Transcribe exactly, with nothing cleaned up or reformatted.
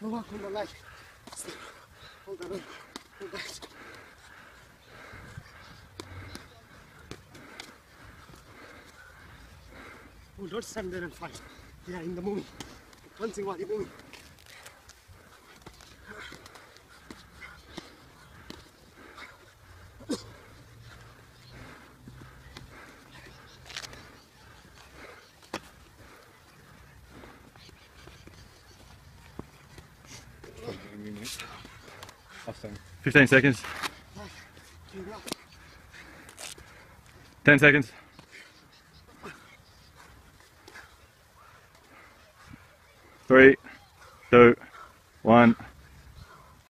Walk on the leg. Hold that up. Hold that. Oh, don't stand there and fight. Yeah, in the movie. Punching while you're moving. fifteen seconds. ten seconds. Three, two, one.